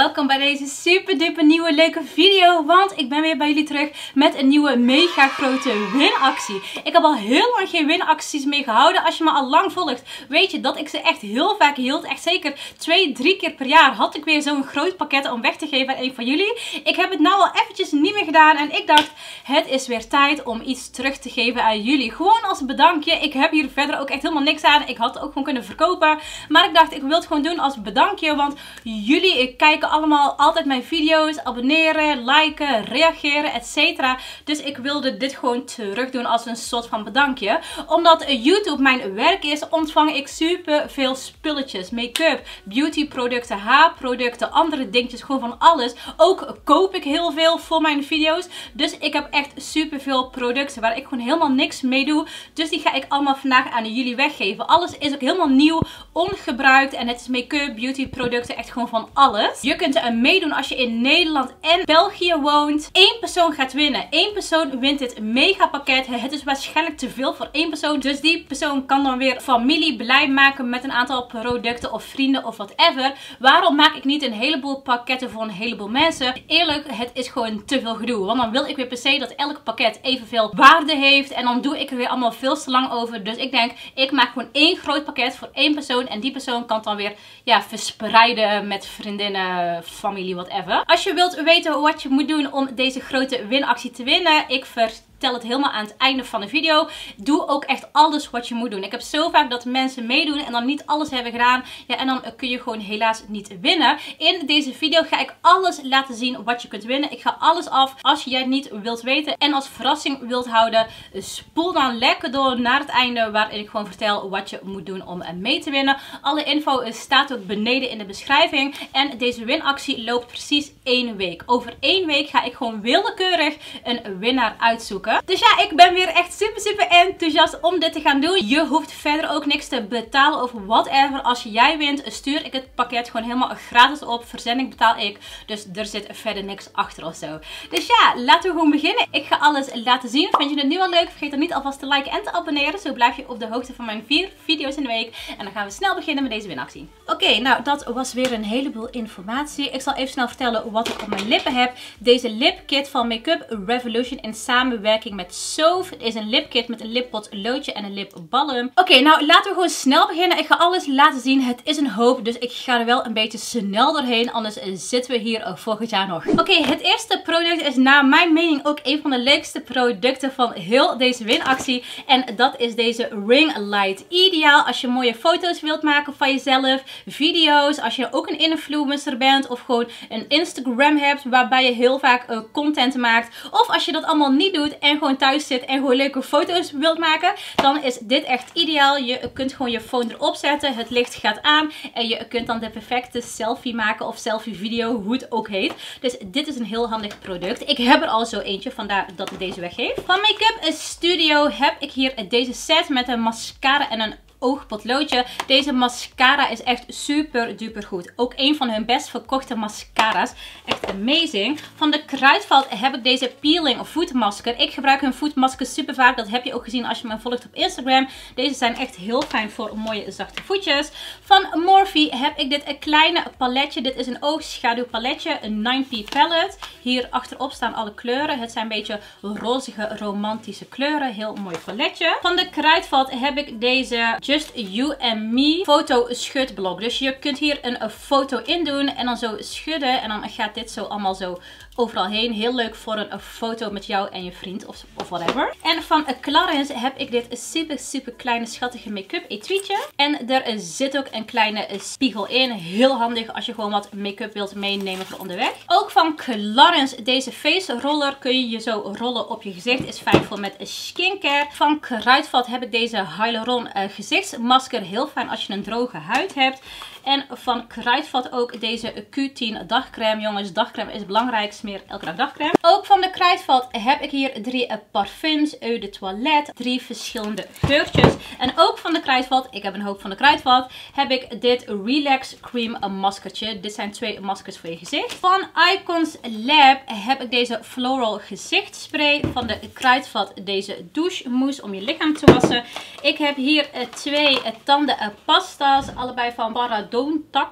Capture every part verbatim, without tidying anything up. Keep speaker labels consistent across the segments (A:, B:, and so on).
A: welkom bij deze super duper nieuwe leuke video. Want ik ben weer bij jullie terug met een nieuwe mega grote winactie. Ik heb al heel lang geen winacties meer gehouden. Als je me al lang volgt, weet je dat ik ze echt heel vaak hield. Echt zeker twee, drie keer per jaar had ik weer zo'n groot pakket om weg te geven aan een van jullie. Ik heb het nou al eventjes niet meer gedaan. En ik dacht, het is weer tijd om iets terug te geven aan jullie. Gewoon als bedankje. Ik heb hier verder ook echt helemaal niks aan. Ik had het ook gewoon kunnen verkopen. Maar ik dacht, ik wil het gewoon doen als bedankje. Want jullie kijken allemaal altijd mijn video's. Abonneren, liken, reageren, et cetera. Dus ik wilde dit gewoon terug doen als een soort van bedankje. Omdat YouTube mijn werk is, ontvang ik super veel spulletjes. Make-up, beauty producten, haarproducten, andere dingetjes. Gewoon van alles. Ook koop ik heel veel voor mijn video's. Dus ik heb echt super veel producten waar ik gewoon helemaal niks mee doe. Dus die ga ik allemaal vandaag aan jullie weggeven. Alles is ook helemaal nieuw, ongebruikt. En het is make-up, beauty producten, echt gewoon van alles. Je kunt er meedoen als je in Nederland en België woont. Eén persoon gaat winnen. Eén persoon wint dit mega pakket. Het is waarschijnlijk te veel voor één persoon. Dus die persoon kan dan weer familie blij maken met een aantal producten of vrienden of whatever. Waarom maak ik niet een heleboel pakketten voor een heleboel mensen? Eerlijk, het is gewoon te veel gedoe. Want dan wil ik weer per se dat elk pakket evenveel waarde heeft. En dan doe ik er weer allemaal veel te lang over. Dus ik denk, ik maak gewoon één groot pakket voor één persoon. En die persoon kan het dan weer ja, verspreiden met vriendinnen, familie, whatever. Als je wilt weten wat je moet doen om deze grote winactie te winnen, ik vertel Tel het helemaal aan het einde van de video. Doe ook echt alles wat je moet doen. Ik heb zo vaak dat mensen meedoen en dan niet alles hebben gedaan. Ja, en dan kun je gewoon helaas niet winnen. In deze video ga ik alles laten zien wat je kunt winnen. Ik ga alles af. Als jij het niet wilt weten en als verrassing wilt houden, spoel dan lekker door naar het einde waarin ik gewoon vertel wat je moet doen om mee te winnen. Alle info staat ook beneden in de beschrijving. En deze winactie loopt precies één week. Over één week ga ik gewoon willekeurig een winnaar uitzoeken. Dus ja, ik ben weer echt super super enthousiast om dit te gaan doen. Je hoeft verder ook niks te betalen of whatever. Als jij wint, stuur ik het pakket gewoon helemaal gratis op. Verzending betaal ik. Dus er zit verder niks achter of zo. Dus ja, laten we gewoon beginnen. Ik ga alles laten zien. Vind je het nu al leuk? Vergeet dan niet alvast te liken en te abonneren. Zo blijf je op de hoogte van mijn vier video's in de week. En dan gaan we snel beginnen met deze winactie. Oké, okay, nou dat was weer een heleboel informatie. Ik zal even snel vertellen wat ik op mijn lippen heb. Deze lipkit van Make-up Revolution in samenwerking met Soof. Het is een lipkit met een lippot loodje en een lipbalm. Oké, okay, nou laten we gewoon snel beginnen. Ik ga alles laten zien. Het is een hoop, dus ik ga er wel een beetje snel doorheen. Anders zitten we hier ook volgend jaar nog. Oké, okay, het eerste product is naar mijn mening ook een van de leukste producten van heel deze winactie. En dat is deze ring light. Ideaal als je mooie foto's wilt maken van jezelf. Video's. Als je ook een influencer bent of gewoon een Instagram hebt waarbij je heel vaak uh, content maakt. Of als je dat allemaal niet doet en gewoon thuis zit en gewoon leuke foto's wilt maken, dan is dit echt ideaal. Je kunt gewoon je phone erop zetten, het licht gaat aan en je kunt dan de perfecte selfie maken of selfie video, hoe het ook heet. Dus dit is een heel handig product. Ik heb er al zo eentje, vandaar dat ik deze weggeef. Van Make-up Studio heb ik hier deze set met een mascara en een oogpotloodje. Deze mascara is echt super duper goed. Ook een van hun best verkochte mascara's. Echt amazing. Van de Kruidvat heb ik deze peeling voetmasker. Ik gebruik hun voetmaskers super vaak. Dat heb je ook gezien als je me volgt op Instagram. Deze zijn echt heel fijn voor mooie zachte voetjes. Van Morphe heb ik dit een kleine paletje. Dit is een oogschaduwpaletje. Een nine P palette. Hier achterop staan alle kleuren. Het zijn een beetje rozige romantische kleuren. Heel mooi paletje. Van de Kruidvat heb ik deze Just You and Me foto schudblok. Dus je kunt hier een, een foto in doen en dan zo schudden. En dan gaat dit zo allemaal zo overal heen. Heel leuk voor een, een foto met jou en je vriend of, of whatever. En van Clarins heb ik dit super super kleine schattige make-up etuietje. En er zit ook een kleine spiegel in. Heel handig als je gewoon wat make-up wilt meenemen voor onderweg. Ook van Clarins deze face roller kun je je zo rollen op je gezicht. Is fijn voor met skincare. Van Kruidvat heb ik deze Hyaluron uh, gezichtsmasker. Heel fijn als je een droge huid hebt. En van Kruidvat ook deze Q tien dagcreme. Jongens, dagcreme is belangrijk. Smeer elke dag dagcreme. Ook van de Kruidvat heb ik hier drie parfums. Eau de toilette. Drie verschillende geurtjes. En ook van de Kruidvat, ik heb een hoop van de Kruidvat, heb ik dit Relax Cream maskertje. Dit zijn twee maskers voor je gezicht. Van Icons Lab heb ik deze Floral gezichtsspray. Van de Kruidvat deze douchemousse om je lichaam te wassen. Ik heb hier twee tandenpasta's. Allebei van Paradontax.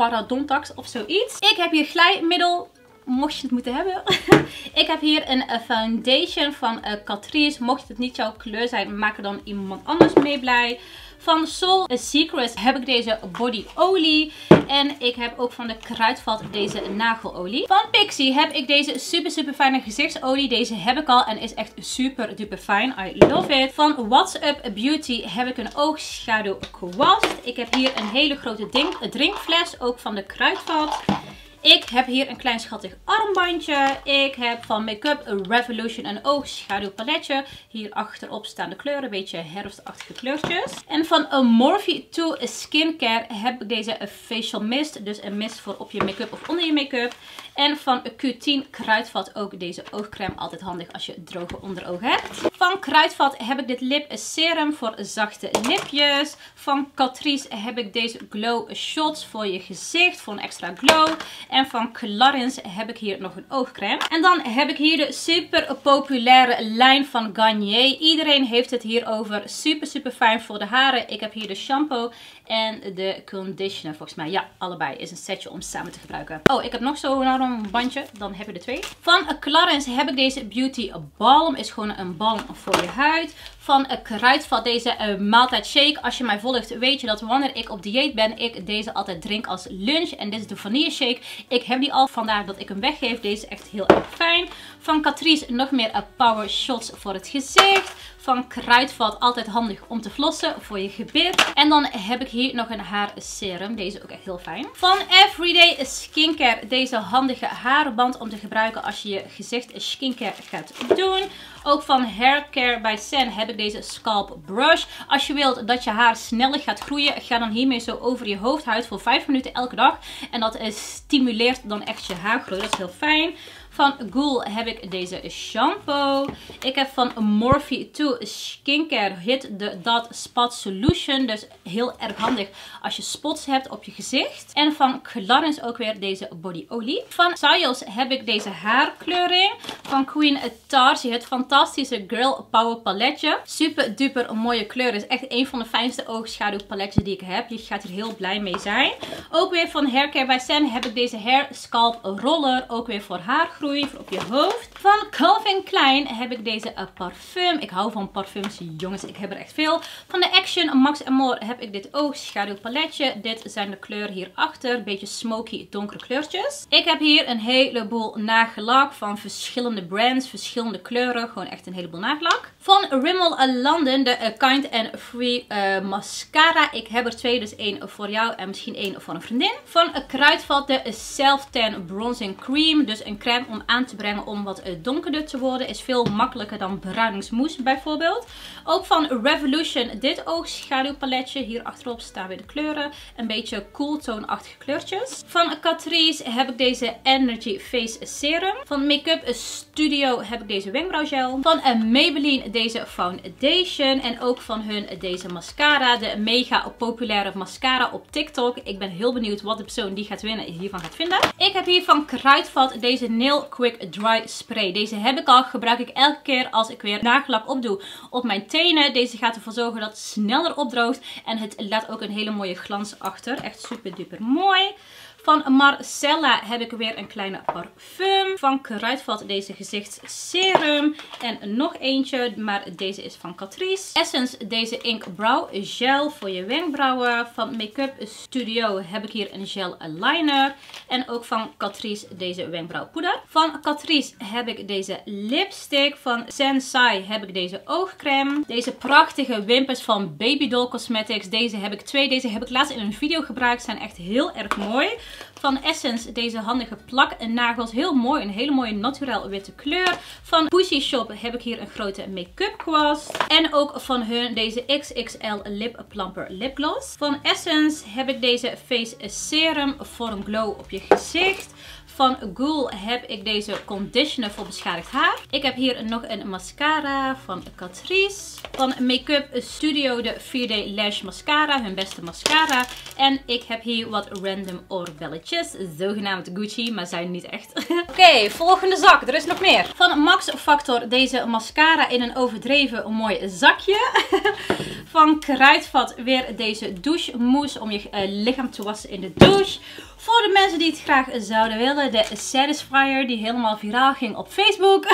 A: Parodontax of zoiets. Ik heb hier glijmiddel. Mocht je het moeten hebben. Ik heb hier een uh, foundation van uh, Catrice. Mocht het niet jouw kleur zijn, maak er dan iemand anders mee blij. Van Soul Secrets heb ik deze body olie. En ik heb ook van de Kruidvat deze nagelolie. Van Pixi heb ik deze super super fijne gezichtsolie. Deze heb ik al en is echt super duper fijn. I love it. Van What's Up Beauty heb ik een oogschaduw kwast. Ik heb hier een hele grote drink, drinkfles. Ook van de Kruidvat. Ik heb hier een klein schattig armbandje. Ik heb van Make Up Revolution een oogschaduwpaletje. Hier achterop staan de kleuren. Een beetje herfstachtige kleurtjes. En van Morphe two Skincare heb ik deze facial mist. Dus een mist voor op je make-up of onder je make-up. En van Q tien Kruidvat ook deze oogcreme. Altijd handig als je droge onderogen hebt. Van Kruidvat heb ik dit lip serum voor zachte lipjes. Van Catrice heb ik deze glow shots voor je gezicht. Voor een extra glow. En van Clarins heb ik hier nog een oogcreme. En dan heb ik hier de super populaire lijn van Garnier. Iedereen heeft het hier over. Super super fijn voor de haren. Ik heb hier de shampoo en de conditioner volgens mij. Ja, allebei is een setje om samen te gebruiken. Oh, ik heb nog zo'n een bandje. Dan heb je er twee. Van Clarins heb ik deze Beauty Balm. Is gewoon een balm voor je huid. Van Kruidvat deze uh, maaltijd shake. Als je mij volgt weet je dat wanneer ik op dieet ben, ik deze altijd drink als lunch. En dit is de vanille shake. Ik heb die al, vandaar dat ik hem weggeef. Deze is echt heel erg fijn. Van Catrice nog meer uh, power shots voor het gezicht. Van Kruidvat altijd handig om te flossen voor je gebit. En dan heb ik hier nog een haarserum. Deze is ook echt heel fijn. Van Everyday Skincare deze handige haarband om te gebruiken als je je gezicht skincare gaat doen. Ook van Haircare by Sen heb ik deze scalp brush. Als je wilt dat je haar sneller gaat groeien, ga dan hiermee zo over je hoofdhuid voor vijf minuten elke dag. En dat stimuleert dan echt je haargroei. Dat is heel fijn. Van Ghoul heb ik deze shampoo. Ik heb van Morphe two Skincare Hit the Dot Spot Solution. Dus heel erg handig als je spots hebt op je gezicht. En van Clarins ook weer deze body olie. Van Sayos heb ik deze haarkleuring. Van Queen Tarsi het fantastische Girl Power paletje. Super duper mooie kleur. Is echt een van de fijnste oogschaduwpaletjes die ik heb. Je gaat er heel blij mee zijn. Ook weer van Haircare by Sen heb ik deze Hair Scalp Roller. Ook weer voor haargroei. Voor op je hoofd. Van Calvin Klein heb ik deze uh, parfum. Ik hou van parfums, jongens. Ik heb er echt veel. Van de Action Max Amore heb ik dit oogschaduwpaletje. Dit zijn de kleuren hierachter. Beetje smoky, donkere kleurtjes. Ik heb hier een heleboel nagellak van verschillende brands. Verschillende kleuren. Gewoon echt een heleboel nagellak. Van Rimmel London de uh, Kind and Free uh, mascara. Ik heb er twee. Dus één voor jou en misschien één voor een vriendin. Van uh, Kruidvat de uh, Self Tan Bronzing Cream. Dus een crème om aan te brengen om wat donkerder te worden. Is veel makkelijker dan bruiningsmousse bijvoorbeeld. Ook van Revolution dit oogschaduwpaletje. Hier achterop staan weer de kleuren. Een beetje cool toonachtige kleurtjes. Van Catrice heb ik deze Energy Face Serum. Van Make Up Studio heb ik deze wenkbrauwgel. Van Maybelline deze foundation. En ook van hun deze mascara. De mega populaire mascara op TikTok. Ik ben heel benieuwd wat de persoon die gaat winnen hiervan gaat vinden. Ik heb hier van Kruidvat deze Nail Quick Dry Spray. Deze heb ik al. Gebruik ik elke keer als ik weer nagellak opdoe op mijn tenen. Deze gaat ervoor zorgen dat het sneller opdroogt. En het laat ook een hele mooie glans achter. Echt super duper mooi. Van Marcella heb ik weer een kleine parfum. Van Kruidvat deze gezichtsserum. En nog eentje, maar deze is van Catrice. Essence deze Ink Brow Gel voor je wenkbrauwen. Van Make Up Studio heb ik hier een gel liner. En ook van Catrice deze wenkbrauwpoeder. Van Catrice heb ik deze lipstick. Van Sensai heb ik deze oogcreme. Deze prachtige wimpers van Baby Doll Cosmetics. Deze heb ik twee. Deze heb ik laatst in een video gebruikt. Zijn echt heel erg mooi. Van Essence deze handige plak nagels. Heel mooi. Een hele mooie naturel witte kleur. Van Pussy Shop heb ik hier een grote make-up kwast. En ook van hun deze X X L Lip Plumper lipgloss. Van Essence heb ik deze face serum voor een glow op je gezicht. Van Ghoul heb ik deze conditioner voor beschadigd haar. Ik heb hier nog een mascara van Catrice. Van Make Up Studio de vier D Lash Mascara. Hun beste mascara. En ik heb hier wat random oorbelletjes. Zogenaamd Gucci, maar zijn niet echt. Oké, okay, volgende zak. Er is nog meer. Van Max Factor deze mascara in een overdreven mooi zakje. Van Kruidvat weer deze douche mousse om je uh, lichaam te wassen in de douche. Voor de mensen die het graag zouden willen, de Satisfyer die helemaal viraal ging op Facebook.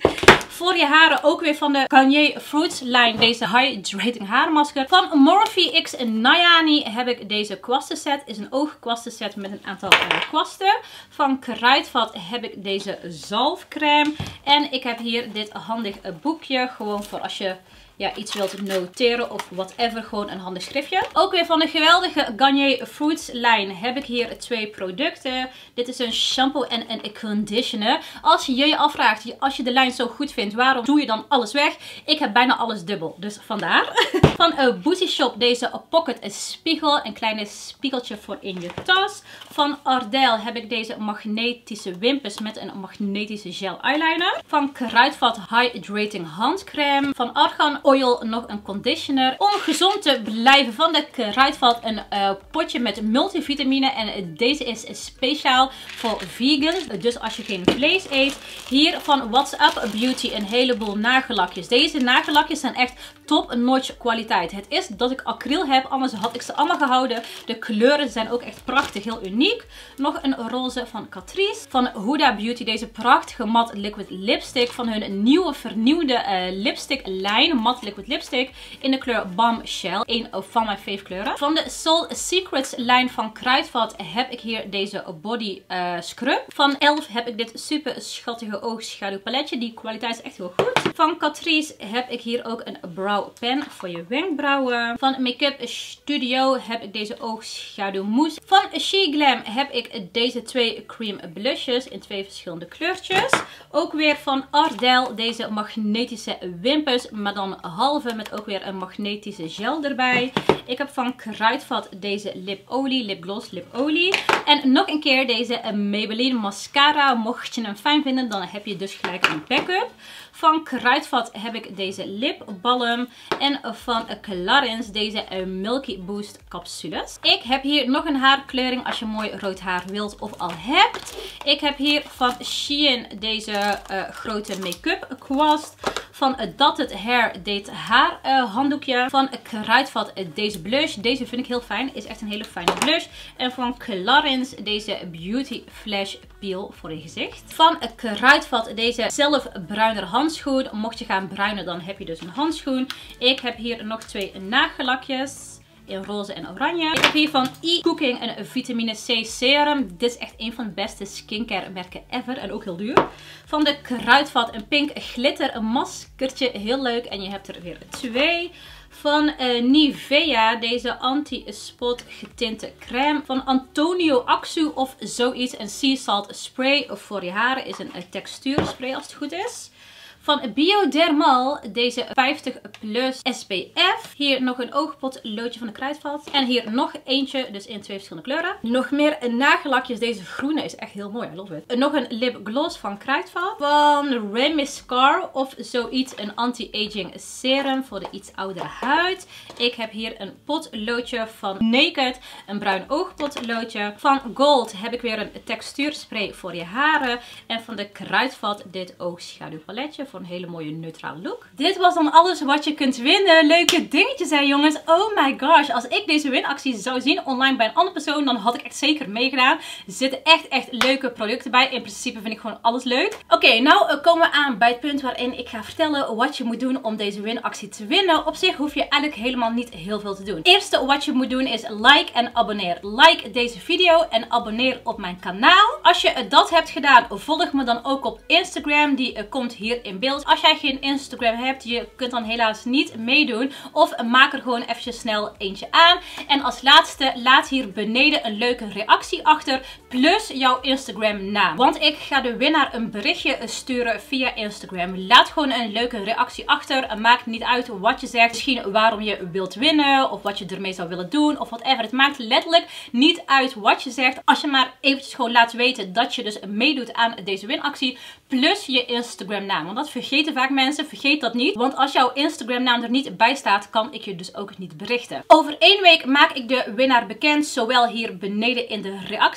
A: Voor je haren ook weer van de Garnier Fruits line deze Hydrating haarmasker. Van Morphe X Nayani heb ik deze kwastenset. Is een oogkwastenset met een aantal uh, kwasten. Van Kruidvat heb ik deze zalfcrème. En ik heb hier dit handig uh, boekje. Gewoon voor als je ja, iets wilt noteren of whatever. Gewoon een handig schriftje. Ook weer van de geweldige Garnier Fruits lijn heb ik hier twee producten. Dit is een shampoo en een conditioner. Als je je afvraagt, als je de lijn zo goed vindt, waarom doe je dan alles weg? Ik heb bijna alles dubbel. Dus vandaar. Van uh, Booty Shop deze pocket spiegel. Een kleine spiegeltje voor in je tas. Van Ardell heb ik deze magnetische wimpers met een magnetische gel eyeliner. Van Kruidvat Hydrating handcrème. Van Argan Oil nog een conditioner. Om gezond te blijven van de Kruidvat een uh, potje met multivitamine. En deze is speciaal voor vegans. Dus als je geen vlees eet. Hier van WhatsApp Beauty een heleboel nagellakjes. Deze nagellakjes zijn echt top-notch kwaliteit. Het is dat ik acryl heb, anders had ik ze allemaal gehouden. De kleuren zijn ook echt prachtig, heel uniek. Nog een roze van Catrice. Van Huda Beauty deze prachtige matte liquid lipstick. Van hun nieuwe vernieuwde uh, lipstick lijn. Matte liquid lipstick in de kleur Bombshell. Een van mijn fave kleuren. Van de Soul Secrets lijn van Kruidvat heb ik hier deze body uh, scrub. Van Elf heb ik dit super schattige oogschaduwpaletje. Die kwaliteit is echt heel goed. Van Catrice heb ik hier ook een brow pen voor je wenkbrauwen. Van Make-up Studio heb ik deze oogschaduw mousse. Van She Glam heb ik deze twee cream blushes in twee verschillende kleurtjes. Ook weer van Ardell deze magnetische wimpers, maar dan halve met ook weer een magnetische gel erbij. Ik heb van Kruidvat deze lipolie, lipgloss lipolie. En nog een keer deze Maybelline mascara. Mocht je hem fijn vinden, dan heb je dus gelijk een backup. Van Kruidvat heb ik deze lipbalm. En van Clarins deze Milky Boost capsules. Ik heb hier nog een haarkleuring als je mooi rood haar wilt of al hebt. Ik heb hier van Shein deze uh, grote make-up kwast. Van Dotted Hair dit haar uh, handdoekje. Van Kruidvat deze blush. Deze vind ik heel fijn. Is echt een hele fijne blush. En van Clarins deze Beauty Flash Peel voor je gezicht. Van Kruidvat deze zelfbruiner handschoen. Mocht je gaan bruinen, dan heb je dus een handschoen. Ik heb hier nog twee nagellakjes. In roze en oranje. Ik heb hier van E-Cooking een vitamine C serum. Dit is echt een van de beste skincare merken ever. En ook heel duur. Van de Kruidvat een pink glitter een maskertje. Heel leuk. En je hebt er weer twee. Van uh, Nivea deze anti-spot getinte crème. Van Antonio Axu of zoiets. Een sea salt spray voor je haren. Is een, een textuurspray als het goed is. Van Biodermal deze vijftig plus S P F. Hier nog een oogpotloodje van de Kruidvat. En hier nog eentje, dus in twee verschillende kleuren. Nog meer nagellakjes. Deze groene is echt heel mooi, I love it. Nog een lipgloss van Kruidvat. Van Remiscar of zoiets. Een anti-aging serum voor de iets oudere huid. Ik heb hier een potloodje van Naked. Een bruin oogpotloodje. Van Gold heb ik weer een textuurspray voor je haren. En van de Kruidvat dit oogschaduwpaletje. Voor een hele mooie neutrale look. Dit was dan alles wat je kunt winnen. Leuke dingetjes hè jongens. Oh my gosh. Als ik deze winactie zou zien online bij een andere persoon, dan had ik echt zeker meegedaan. Er zitten echt echt leuke producten bij. In principe vind ik gewoon alles leuk. Oké, okay, nou komen we aan bij het punt waarin ik ga vertellen wat je moet doen om deze winactie te winnen. Op zich hoef je eigenlijk helemaal niet heel veel te doen. Het eerste wat je moet doen is like en abonneer. Like deze video en abonneer op mijn kanaal. Als je dat hebt gedaan, volg me dan ook op Instagram. Die komt hier in beeld. Als jij geen Instagram hebt, je kunt dan helaas niet meedoen. Of maak er gewoon eventjes snel eentje aan. En als laatste, laat hier beneden een leuke reactie achter. Plus jouw Instagram naam. Want ik ga de winnaar een berichtje sturen via Instagram. Laat gewoon een leuke reactie achter. Het maakt niet uit wat je zegt. Misschien waarom je wilt winnen. Of wat je ermee zou willen doen. Of whatever. Het maakt letterlijk niet uit wat je zegt. Als je maar eventjes gewoon laat weten dat je dus meedoet aan deze winactie. Plus je Instagram naam. Want dat vergeten vaak mensen. Vergeet dat niet. Want als jouw Instagram naam er niet bij staat, kan ik je dus ook niet berichten. Over één week maak ik de winnaar bekend. Zowel hier beneden in de reacties als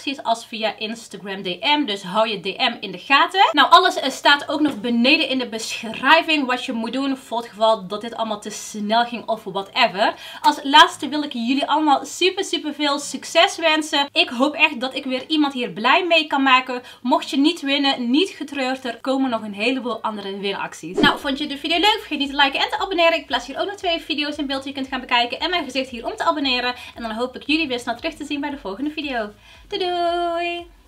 A: was via Instagram D M. Dus hou je D M in de gaten. Nou, alles staat ook nog beneden in de beschrijving wat je moet doen voor het geval dat dit allemaal te snel ging of whatever. Als laatste wil ik jullie allemaal super super veel succes wensen. Ik hoop echt dat ik weer iemand hier blij mee kan maken. Mocht je niet winnen, niet getreurd. Er komen nog een heleboel andere winacties. Nou, vond je de video leuk? Vergeet niet te liken en te abonneren. Ik plaats hier ook nog twee video's in beeld die je kunt gaan bekijken. En mijn gezicht hier om te abonneren. En dan hoop ik jullie weer snel terug te zien bij de volgende video. Doei doei!